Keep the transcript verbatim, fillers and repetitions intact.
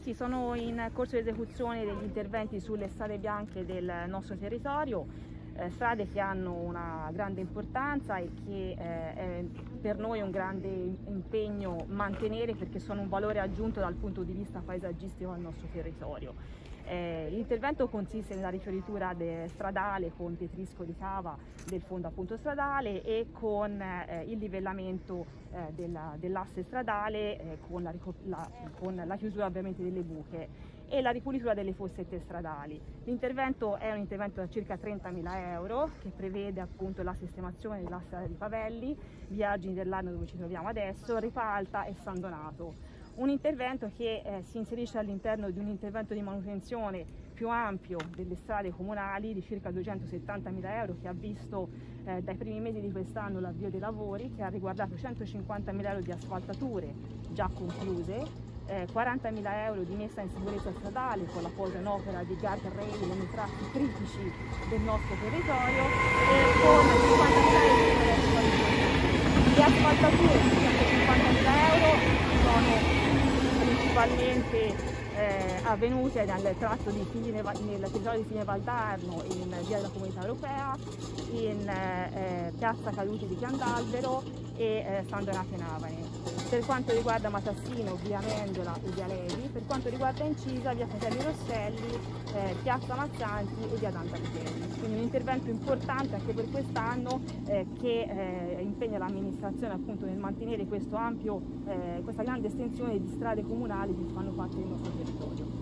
Sì, sono in corso di esecuzione degli interventi sulle strade bianche del nostro territorio, eh, strade che hanno una grande importanza e che eh, è per noi un grande impegno mantenere, perché sono un valore aggiunto dal punto di vista paesaggistico al nostro territorio. Eh, l'intervento consiste nella rifioritura stradale con pietrisco di cava del fondo appunto stradale e con eh, il livellamento eh, della, dell'asse stradale eh, con, la, la, con la chiusura ovviamente delle buche e la ripulitura delle fossette stradali. L'intervento è un intervento da circa trentamila euro che prevede appunto la sistemazione dell'asse di Pavelli, via Argini dell'Arno dove ci troviamo adesso, Ripa Alta e San Donato. Un intervento che eh, si inserisce all'interno di un intervento di manutenzione più ampio delle strade comunali di circa duecentosettantamila euro, che ha visto eh, dai primi mesi di quest'anno l'avvio dei lavori, che ha riguardato centocinquantamila euro di asfaltature già concluse, eh, quarantamila euro di messa in sicurezza stradale con la posa in opera di guardrail nei tratti critici del nostro territorio e con cinquantamila euro di asfaltature di centocinquantamila euro sono principalmente eh, avvenute nel tratto di Fine, nel territorio di Fine Valdarno, in via della Comunità Europea, in eh, piazza Caduti di Piandalbero e eh, San Donato in Avane. Per quanto riguarda Matassino, via Mendola e via Levi, per quanto riguarda Incisa, via Fratelli Rosselli, eh, piazza Mazzanti e via Dante Alighieri. Quindi un intervento importante anche per quest'anno eh, che eh, impegna l'amministrazione appunto nel mantenere questo ampio, eh, questa grande estensione di strade comunali che fanno parte del nostro territorio.